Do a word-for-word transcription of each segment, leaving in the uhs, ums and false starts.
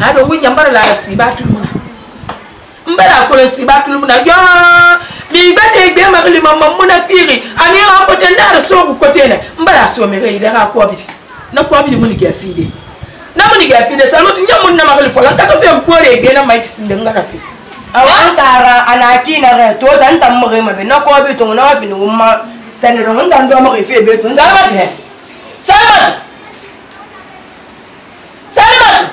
na do wunya mbara la si batul muna mbara ko si batul muna yo mi bate gbe ma li mamma muna firi ani ra ko te na so ko te ne mbara so me re ida ko bi na ko bi muni ga fide na muni ga fide salmatu nyamun na ma li folan ka to fe mpore gbe na mai kisinde ngara fi awan tara anaki na re to dan tam mo ma be na ko bi to na wa fi no ma sen do ndan do mo fi be to salmatu he salmatu salmatu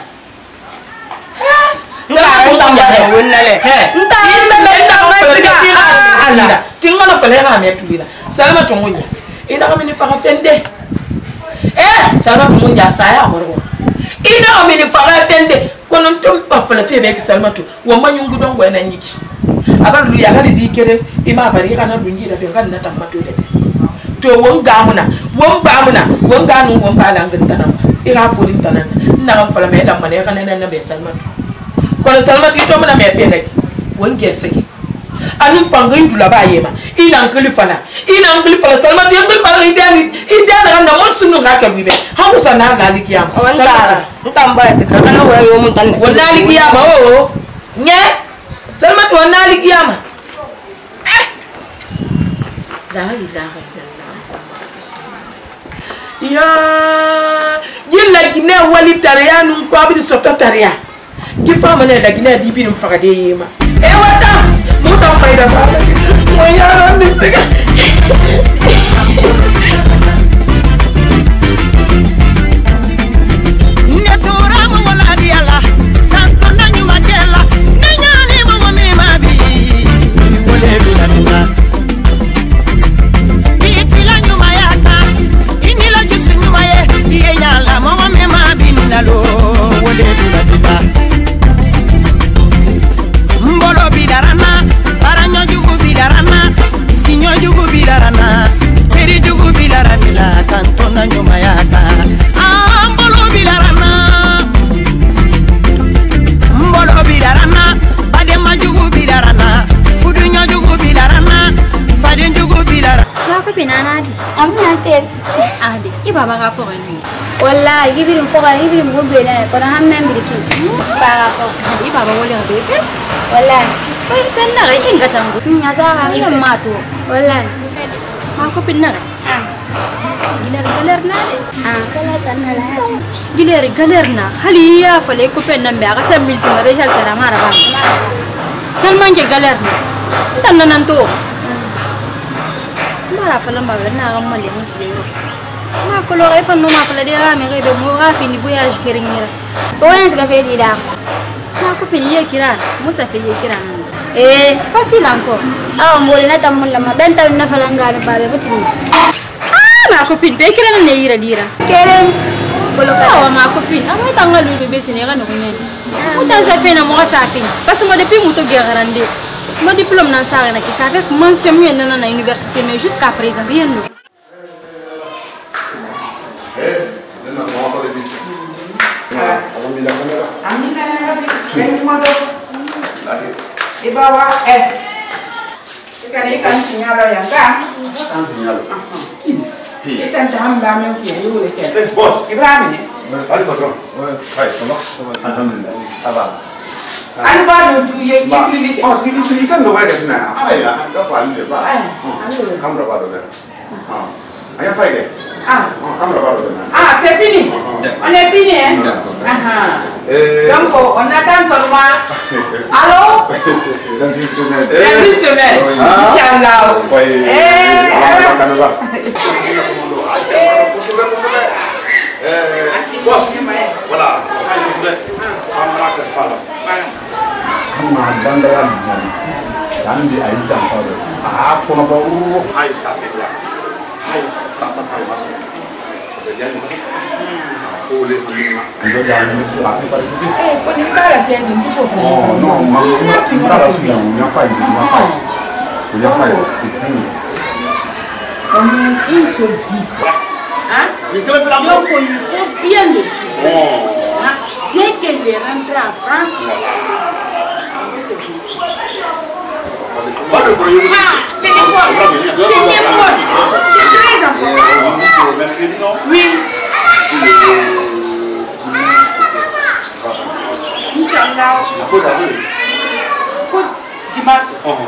salmatu tam ya wonnale he nta iseme nta ko siga ala tingala fele na me tulila salmatu munya ina ko mini fa fende eh salmatu munya saya amoro ina ko mini fa fende kono tum pa fele fe be ki salmatu wo manyungu don go na nyiki abar lu ya gali dikere ima bari kana dunji da be kan na tamato de to won gamuna won bamuna won ganu won bala ngin tanam ira fodi tanan na ngam fala me lam mane kana na be salmatu kono salmatu to muna me fe nek won geseki anim fangin tula ba yema ina ngili fala ina ngili fala salmatu ngili fala idani idani na mo sunu ga ka bibe ha ko sana na likiyam salmatu ntamba sikra kana wa yo mun tan wala likiyama o nye salmatu wala likiyama la ilaha illallah ya jilla gine wali tariya nun ko abi soto tariya ki fama ne la gine di birum fagade yema e wata mu ta fayda ba mo ya ni sega ne dora mo wala di ala tanto nanyu magela ne nyani mo me mabi wole bi la nuna lo wole dula dula mbolo bidarana paranyo jugu bidarana sinyo jugu bidarana teri jugu bidaranila tanto na nyuma yaka ah mbolo bidarana mbolo bidarana badema jugu bidarana fudunyo jugu bidarana fadin jugu bidarana ko binana di amna te adi ki baba ga fo ni wallahi gibirum foga gibirum gobbe na ko na hamme mbiriki baba fo di baba wole be fe wallahi ko pen na inga tangu nya sa ha ni mato wallahi ha ko pinna ah giler galer na de ah kala tan halat giler galer na hali ya fale ko pen na be aga sam mil fi re hal sara mara ba tan manje galer na tan nan to mara fala ma na ga mali muslimu ma ko lo ay fan no ma fala de ra me rebe mo ra fini voyage keringira o ens ga fe di da ma ko pini ye kira musa fe ye kira eh facile encore ah mo le na tam la ma benta na fala ngara ba be butimi ah ma ko pini be kira na yira dira keren ko lo ka ma ko pini ama tanga lu be sine ga no nyani mo tan sa fe na mo sa fe parce que mo depuis mo to garande mon diplôme na sa na ki sa fait mention mieux na na université mais jusqu'à présent rien ne Ibawa eh ikan ikan sinyalo ya kan ikan sinyalo ikan jam bam yang sih you le eh bos Ibrahim ni allez patron ouais ça va alhamdulillah ça va anu baru tu ye ye klinik oh sini sini kan lo ada sini ah ya ada file ba kamu berapa dolar ah ayah file ah kamu berapa dolar ah c'est fini on est fini hein ah donc on attend seulement allô dans une semaine dans une semaine inchallah eh bos voilà ma bandara dan di ayi jam pada ah kono ba u hai sa se ya hai ta ta ta masuk jadi masuk boleh ando dan itu asal pada itu eh kau ni bara saya ni tu sofa oh no ma tu bara sudah punya file punya file punya file on une seule vie hein donc il faut bien le suivre hein? Dès qu'elle est rentrée en France pas de bruit ah téléphone téléphone c'est très important oui now. Good idea. Good Dimas. Uh-huh.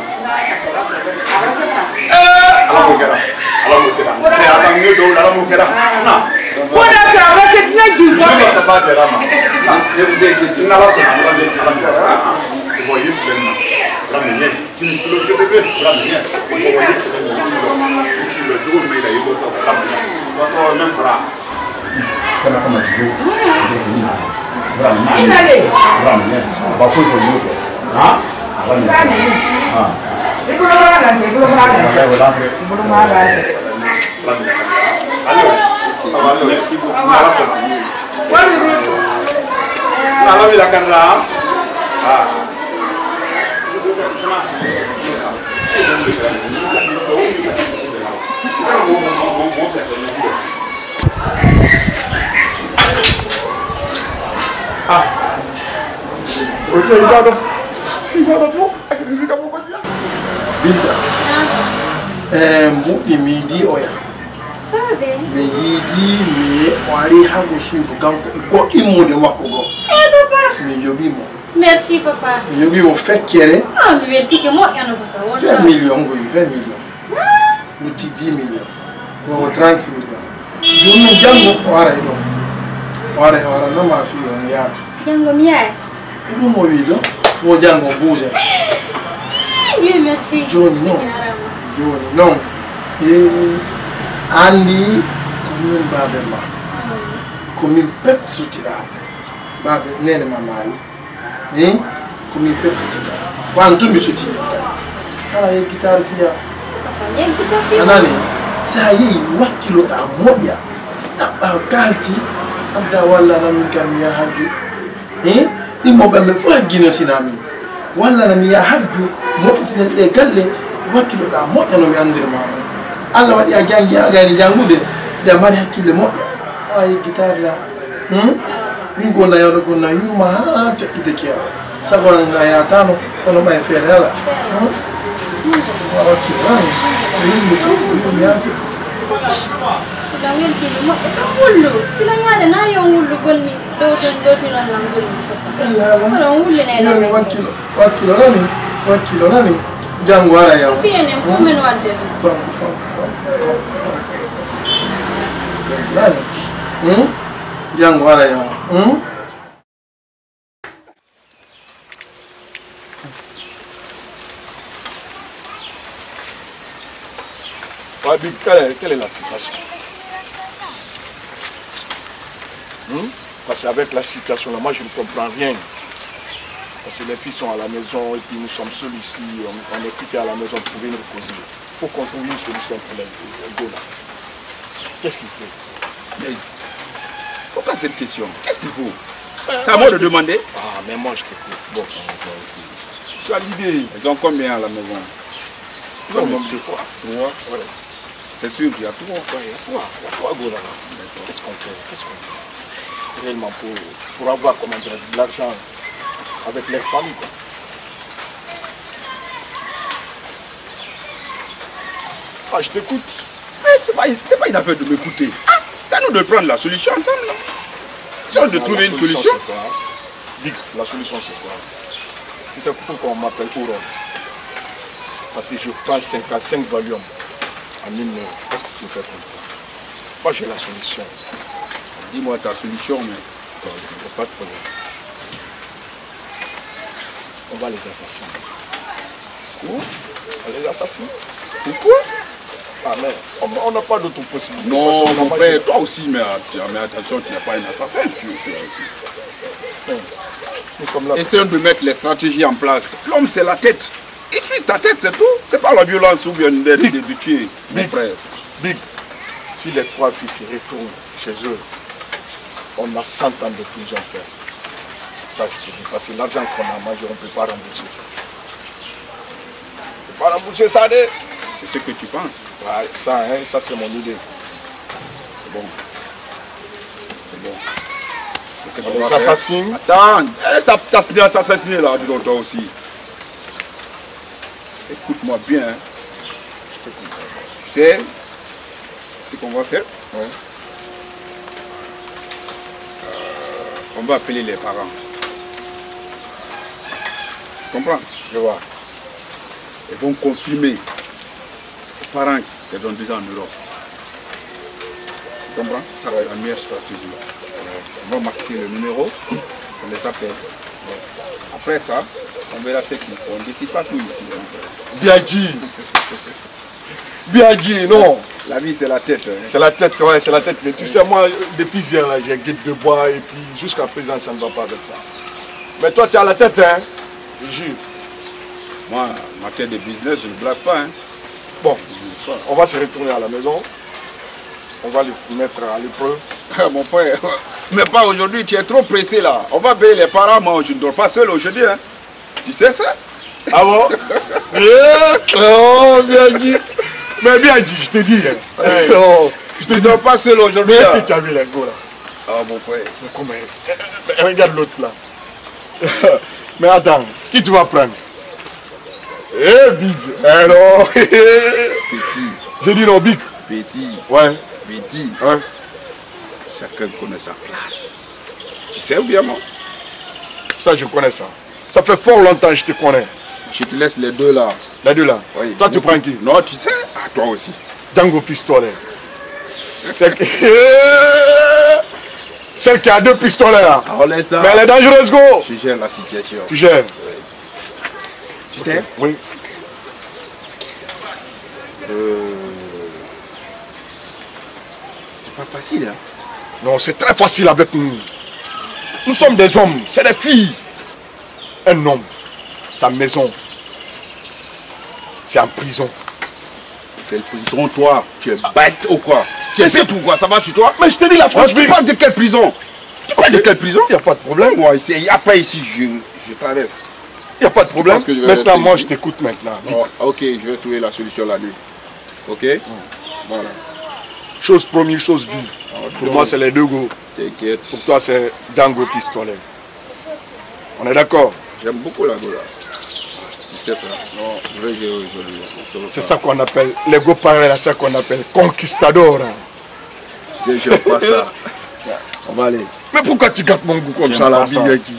Eh, ala mo kɛra ala mo kɛra cɛ ala mo do ala mo kɛra na ko da sera ba se na ju ko ne sa ba de la ma na ne vous ai dit na la sa ala de ala kɛra ko bo yes ben na ala mo ne ki ni tulo je bebe ala mo ne ko bo yes ben na ki lo jogo me la yibo to ala mo ko to même bra kana kama jo bra na ina le bra ne ba ko ko yo ha ala mo ha Ibu lo mana nanti, ibu lo mana nanti, ibu lo mana nanti. Halo, halo, merci beaucoup. Merci. What is it? Nala bila kanra. Ah. Ah. Oke, itu ada. Itu ada tuh. Akhirnya juga mau baca. Binta. Eh, mudi midi oya. Sabe? Me yidi me wari hago sudu kanko go immo de makogo. Eh, papa. Me yobimo. Merci, papa. Me yobimo fekere. Ah, me verti que moi, il y en a pas. vingt millions go, vingt millions. Muti dix millions. Go trente millions. Yomi jango wara ido. Wara wara na mafi on ya. Jango mia. Ibu mo wido. Mo jango buze. Dieu merci. Johnny non. Johnny non. Eh Andi commune Babema. Commune Pep Sutida. Babe nene mamai. Eh? Commune Pep Sutida. Quanto mi sutida? Ala ye guitar tia. Yang kita fi. Anani. Sa yi wakilo ta moya. Na ba kalsi. Abda wala na mikamia haju. Eh? Imo ba me fwa gino sinami. Wala na miya haju mo tine galle wakilo da moya no mi andire mama. Allah wadi a jangi a gani jangude da mari hakkille moƴƴa ara yi guitar la hmm min gonda yawdo ko na yuma ha to ite kiya sago na ya tano kono bay fere ala hmm wala ki ran yimbe ko yimbe ya ki Da wel ti mo ka wullu sila yaade na yo wullu gonni do don do ti na langul Allah la wala wulle ne yo ni wakilo wakilo nani wakilo nani jangu ara ya fi ene fu men wadde fam fam Lani, hmm? Jango ara ya, hmm? Wabi, quelle est, quelle est la situation? Hmm? Parce qu'avec la situation là, moi je ne comprends rien. Parce que les filles sont à la maison et puis nous sommes seuls ici, on, on est quittés à la maison pour venir causer. Il faut qu'on trouve une solution pour les deux là. Qu'est-ce qu'il faut? Mais pourquoi cette question? Qu'est-ce qu'il faut? C'est à moi de demander. Ah, mais moi je t'écoute. Bon, toi aussi. Tu as l'idée. Ils ont combien à la maison? Ils ont même deux, trois. Trois? Ouais. C'est sûr qu'il y a trois. Ouais, il y a trois. Il y a trois gros là. Qu'est-ce qu'on fait? Qu'est-ce qu'on fait? Réellement pour, pour avoir comment dire, de l'argent avec leur famille. Quoi. Ah, je t'écoute. Mais c'est pas, c'est pas une affaire de m'écouter. Ah, c'est à nous de prendre la solution ensemble. Non? Si on de Non, trouver la une solution. C'est quoi? Big, la solution c'est quoi? Tu sais pourquoi on m'appelle Ouron? Parce que je prends cinq à cinq volumes en une heure. Qu'est-ce que tu fais pour moi? Moi j'ai la solution. Dis-moi ta solution, mais. Il n'y a pas de problème. On va les assassiner. Quoi? On va les assassiner. Pourquoi? Ah mais on n'a pas d'autre possibilité. Non, mon frère, toi aussi, mais, mais attention, tu n'es pas un assassin, tu, tu aussi. Nous sommes là. Essayons de mettre les stratégies en place. L'homme, c'est la tête. Utilise ta tête, c'est tout. C'est pas la violence ou bien de, de, de tuer, mon frère. Big, si les trois filles se retournent chez eux, on a cent ans de prison à faire. Ça, je te dis, parce que l'argent qu'on a mangé, on ne peut pas rembourser ça. On ne peut pas rembourser ça, de... C'est ce que tu penses. Ouais, ça, hein, ça c'est mon idée. C'est bon. C'est bon. C'est On les assassine. Attends, t'as signé assassiné là, dis donc toi aussi. Écoute-moi bien. Hein. Tu sais ce qu'on va faire? Ouais. Euh, on va appeler les parents. comprends? Je vois. Ils vont confirmer aux parents qu'elles ont déjà en Europe. Tu comprends? Ça, c'est la meilleure stratégie. On va masquer le numéro, on les appelle. Après ça, on verra ce qu'ils font. On ne décide pas tout ici. Bien dit. Bien dit, non. La vie, c'est la tête. Hein. C'est la tête, ouais, c'est la tête. Mais tu sais, moi, depuis hier, là, j'ai guide de bois et puis jusqu'à présent, ça ne va pas avec ça. Mais toi, tu as la tête, hein? Je jure. Moi, ma tête de business, je ne blague pas. Hein. Bon, on va se retourner à la maison. On va les mettre à l'épreuve. Mon frère, mais pas aujourd'hui, tu es trop pressé là. On va payer les parents, moi je ne dors pas seul aujourd'hui. Hein. Tu sais ça? Ah bon? Bien, oh, bien dit. Mais bien dit, je te dis. Hein. Hey, oh, je ne dors pas seul aujourd'hui. Est-ce que tu as vu les gars là? Ah mon frère. Mais comment? Mais regarde l'autre là. Mais attends, qui tu vas prendre? Eh, Big. Eh non. Petit. J'ai dit non, Big. Petit. Ouais. Petit. Ouais. Chacun connaît sa place. Tu sais ou bien moi? Ça, je connais ça. Ça fait fort longtemps que je te connais. Je te laisse les deux là. Les deux là? Oui. Toi, tu prends qui? Non, tu sais. Ah, toi aussi. Django Pistolet. Celle qui... Celle qui a deux pistolets là. Ah, on laisse ça. Mais elle est dangereuse, go. Je gère la situation. Tu gères? Oui. Tu okay. sais? Oui. Euh... C'est pas facile, hein? Non, c'est très facile avec nous. Nous sommes des hommes, c'est des filles. Un homme, sa maison, c'est en prison. Quelle prison, toi? Tu es bête ou quoi? Tu es bête ou quoi? Ça va chez toi? Mais je te dis la France. Tu parles de quelle prison? Tu parles de quelle prison? Il n'y a pas de problème. Moi, ici, après ici, je, je traverse. Il n'y a pas de problème. Je maintenant, moi, ici. Je t'écoute maintenant. Oh, ok, je vais trouver la solution la nuit. Ok? Mmh. Voilà. Chose première, chose due. Oh, pour donc, moi, c'est les deux go. T'inquiète. Pour toi, c'est Django Pistolet. On est d'accord? J'aime beaucoup la Gola. Tu sais ça? Non, je vais gérer aujourd'hui. C'est ça qu'on appelle, les go pareils, c'est ça qu'on appelle conquistador. Tu sais, j'aime pas ça. On va aller. Mais pourquoi tu gâtes mon goût comme ça, la vie qui...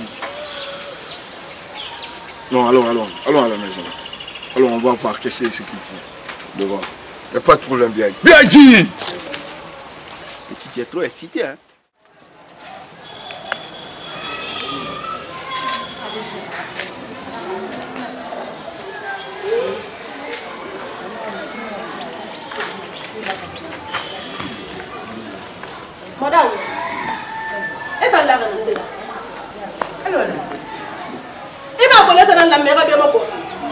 Non, allons, allons, allons à la maison. Allons, on va voir qu'est-ce qu'il faut. Devant. Il n'y a pas de problème, bien. Bien dit! Tu es trop excité, hein? Madame, et dans la rentrée là. Alors, il m'a collé dans la mer à bien ma peau.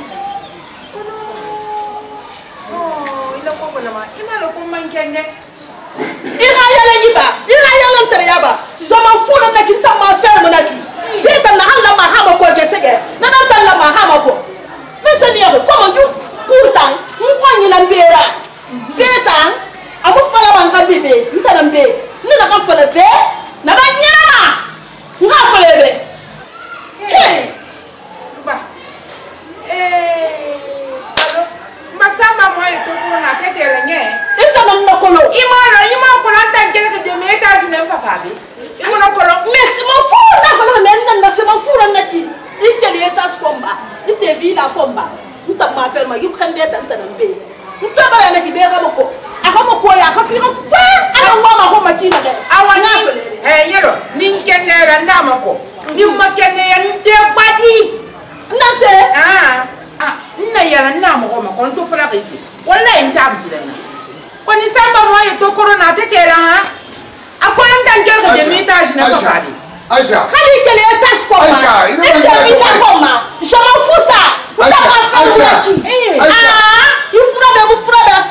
Oh, il a quoi pour la main? Il m'a le coup manqué. Il a y a pas, il a y a l'intérieur. Si on m'en fout, on a qui t'a ma ferme naki. Il est dans la handa mahama quoi, je sais que. N'a pas la mahama quoi. Mais c'est bien, comment tu cours tant? On voit une lambera. Bétan, à vous faire un bébé, nous t'en bébé. Nous n'avons pas le bé, nous n'avons pas nous n'avons pas le bé. Hey! Bah. Eh. Alors, ma samba moi est au courant à tête et la nienne. Et t'as même pas colo. Il m'a il m'a collé en tant que de mes étages n'aime pas Fabi. Il m'a collé. Mais c'est mon fou, n'a pas le même, c'est mon fou là qui. Il te dit étage combat. Il te vit la combat. Nous t'as pas fait, il prend des temps de bé. Nous t'as pas la qui béra beaucoup. Ako ko ya ka fira fa ana ngoma ko makina de awani eh yero nin kenera ndama ko nin makene ya nte badi nase ah ah nna yara ndama ko ma kon to fara kiti wallahi ntam filana ko ni samba mo ye to corona te tera ha akon ndan ker ko de métage na ko fadi Aïcha khali kele tas ko Aïcha ina mi la ko ma je m'en fous ça nda ma fa eh ah il fura be mu fura be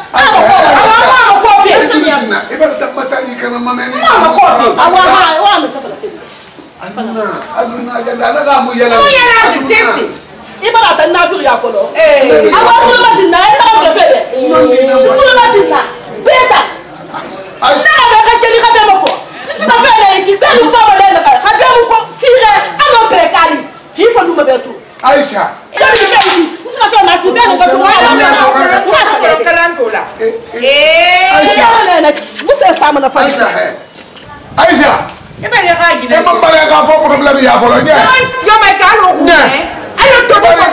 ibara ta na firi afolo eh awa bulu matina e na fere fere bulu matina beta na ba ka keli ka be mako si ba fere ki be lu fa wala na ka be mu ko fire ano prekali hi fa lu mabetu Aisha eh si ka fere na ki be lu ko so wala na ko kalan ko la eh Aisha na musa sama na fa Aisha Aisha e ba le ga gina e ba ba ga fa problème ya folo nya yo ma ka lo ko eh ayo to ko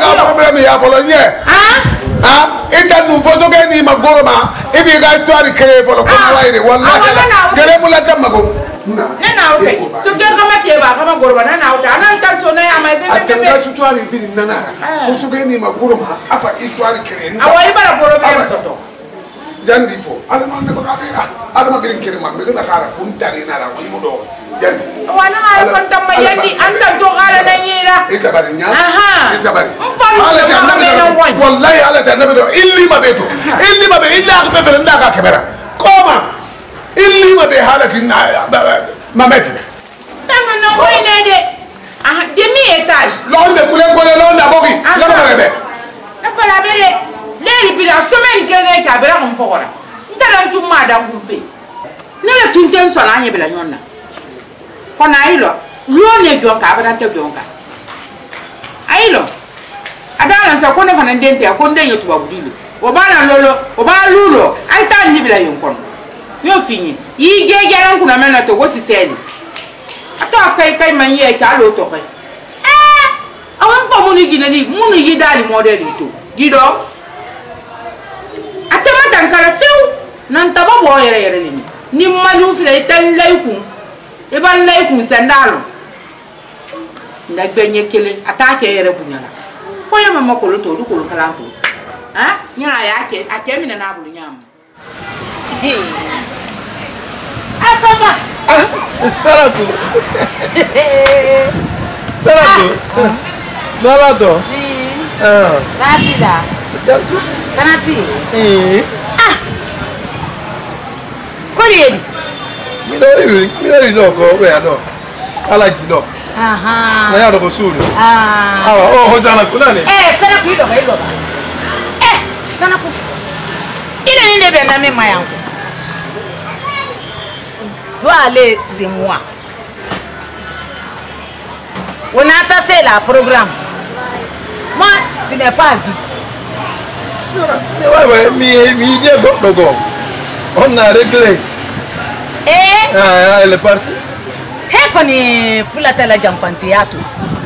histoire mi ya folo nye ah ah ita nu foso ke ni magoroma e bi ga histoire créer folo ko waire wallahi gere mu la jamago na na okay so ke kama ke ba kama goroma na na uta na ta so na ya mai be be be histoire bi ni nana foso ke ni magoroma apa histoire créer awai bara goroma so to jandi fo ala man ko ka bira ala ma gelen kere ma me na kara kun tari na la mo do jandi wana ala kon tam yandi anda to kala na yira isabari nya aha isabari ala ta nabi wallahi ala ta nabi do illi ma beto illi ma be illa ko be nda ka kebera koma illi ma be halati na mameti tanga na ko ine de ah demi étage londe kule kule londe abogi la ma be na fala bele leri bila semaine kene ka bela ko fokora ndara ntum ma dan ku fe ne la tinten so la nya bela nyonna kona ilo luone jonka abana te jonka ailo adala sa kona fana ndente ko ndenya tuba budilo obana lolo oba lulo ai tan ni bela yon kono yo fini yi geje ran kuna mena to go siseli ata kai kai man ye ka lo to kai eh awan fa muni ginani muni yidali modeli to gido atema tankara few nan taba bo yere yere ni ni malu fi lay tan lay ku e ban lay ku sandalo nda gbenye kele atake yere bunyala fo yama makolo to du ko kala to ha nyara yake atemi na bulu nyam asaba Saratu Saratu Nalato ah Natida Dantu Kanati eh ah Koriedi mi do iri mi do iri ko be ado ala jido aha na ya do ko suru ah awa oh ho sana kuna ni eh sana ku ido ba ido ba eh sana ku ina ni de be na me mayangu toi aller c'est moi on a tassé la programme moi tu n'es pas vu mais ouais ouais mi mi je go do go on a réglé eh ah elle est partie he koni fulata la jamfanti yato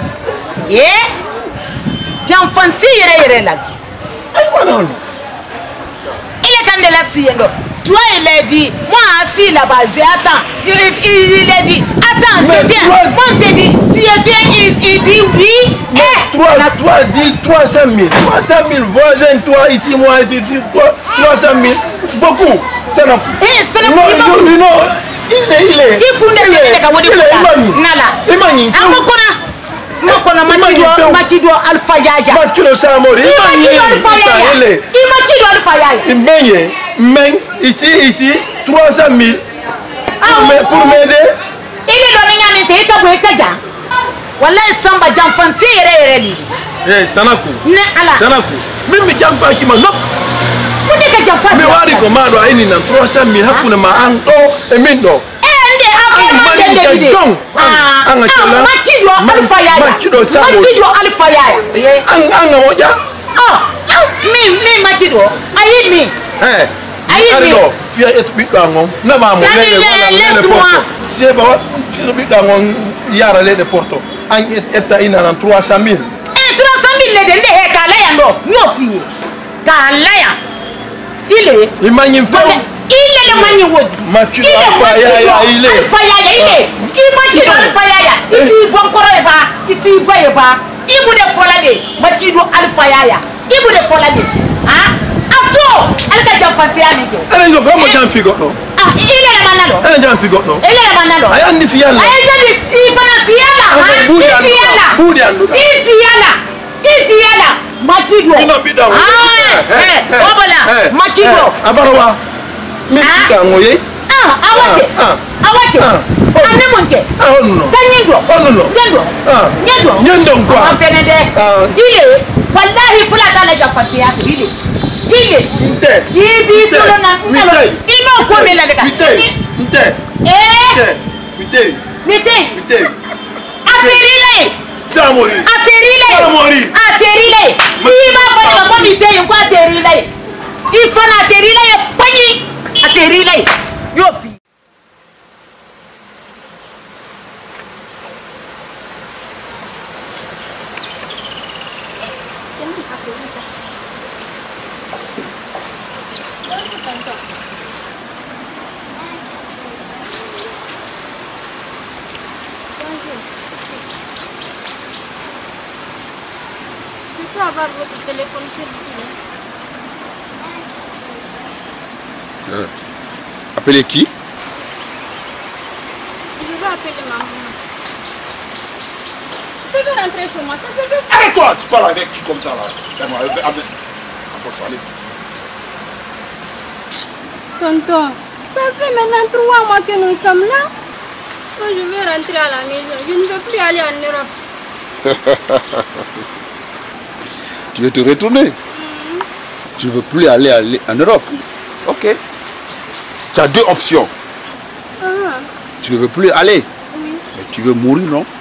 eh jamfanti yere yere la ay wanon il est quand de la siendo toi il a dit moi assis là-bas j'attends il, il, il a dit attends c'est bien moi c'est dit tu viens il, il dit oui eh toi toi dis trois cent mille trois cent mille voisins toi ici moi tu dis trois cent mille beaucoup c'est non eh c'est non non non il est il est il kunde tene ka wodi nala imani amokona mokona makido makido alpha yaja makido samori imani alpha yaja imakido alpha yaja imenye men ici ici trois cent mille pour m'aider il est donné nyame te ita boy kaja wallahi samba jamfanti yere yere ni eh sanaku ne ala sanaku mimi jamfa ki manok kunde ka jamfa me wari komando aini na trois cent mille hakuna maanto emindo ende afema de de jong anga chala makido alpha yaja makido samori makido alpha yaja anga anga moja oh mi mi makido ayi mi eh ayi mi fia etu bi dango na ma mo le le porto si ba ti bi dango yara le de porto an eta ina na trois cent mille eh trois cent mille le de le he kala ya ndo nyo fie kala ya ile imanyi mfa ile le manyi wodi makido fa ya ya ile fa ya ya ile imakido fa ya ya iti bonkoro e ba iti ba e ba ibu de folade makido alfa ya ya ibu de folade ha ato alka jamfati ya nige ana yo gamo jamfi goddo ah ile le manalo ana jamfi goddo ile le manalo aya ndi fiyala aya ndi ifana fiyala ha fiyala budi anu fiyala fiyala makido ina bida wo eh obola makido abarawa mi bida ngoye ah awake awake ane monke ah onno tanyindo onno nyendo nyendo nyendo kwa afenede ile wallahi fulata la jafati yake ile ile nte ibi tulo na nalo ino ko mela daga nte nte eh nte nte nte aterile samori aterile samori aterile iba fa ko mi te ko aterile ifana aterile pani aterile yo fi tonton. Bonjour. Je peux avoir votre téléphone s'il vous plaît? Euh, appelez qui? Je vais appeler maman. Je vais rentrer chez moi, ça peut vite. Arrête-toi, tu parles avec qui comme ça là? Approche-toi, allez. Tonton, ça fait maintenant trois mois que nous sommes là. Quand je vais rentrer à la maison, je ne veux plus aller en Europe. Tu veux te retourner? Mm-hmm. Tu ne veux plus aller, aller en Europe? Ok. Tu as deux options. Uh-huh. Tu ne veux plus aller? Oui. Mais tu veux mourir, non?